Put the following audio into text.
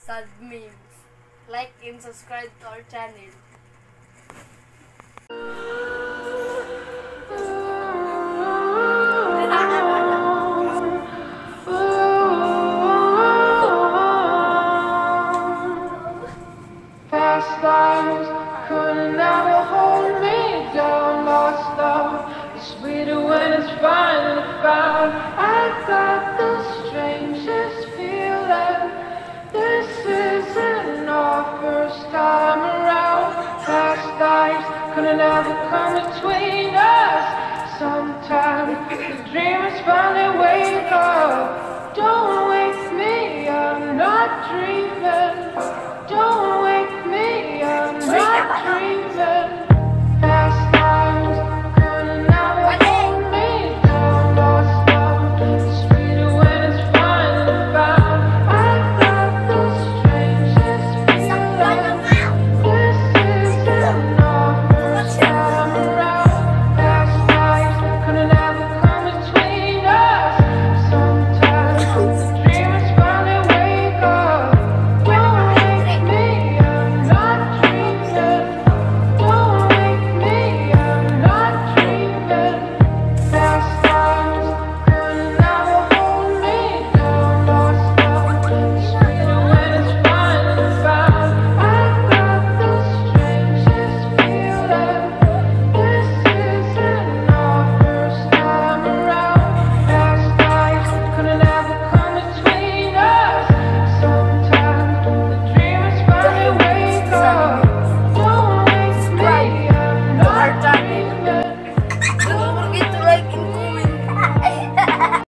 sad memes. Like and subscribe to our channel. Past lives could never hold me down. Lost love is sweeter when it's finally found. I got the strangest feeling. This isn't our first time around. Past lives could never come between us. Sometimes the dreamers finally wake up. Don't wake me, I'm not dreaming. Don't